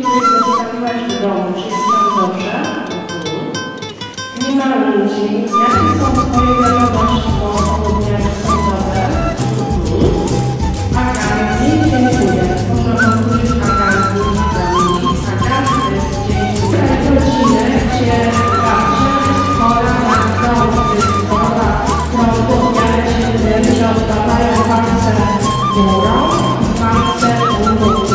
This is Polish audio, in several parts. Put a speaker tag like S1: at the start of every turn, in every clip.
S1: których zostawiłaś w domu, czy jest tam dobrze? Nie ma ludzi. Jakie są Twoje wiadomości po południach sądowe? Agandy, dziękuję. Można powtórzyć Agandy z nami. Agandy, dziękuję. Godzinę, gdzie babcia jest chora na krąży, chora krążą w miarę się wydaje, że oddawają palce górą i palce u nóg.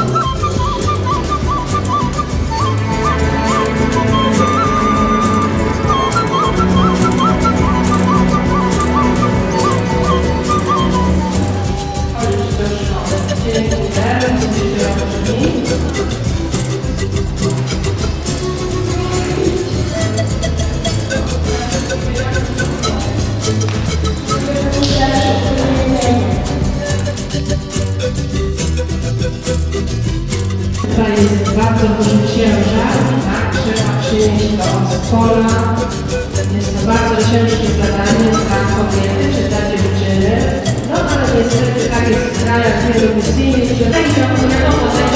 S1: To jest bardzo duży ciężar, tak? Trzeba przynieść to z pola. Jest to bardzo ciężkie zadanie dla kobiety czy dla dziewczyny. No ale niestety tak jest w krajach wielomisyjnych, że tak wiadomo,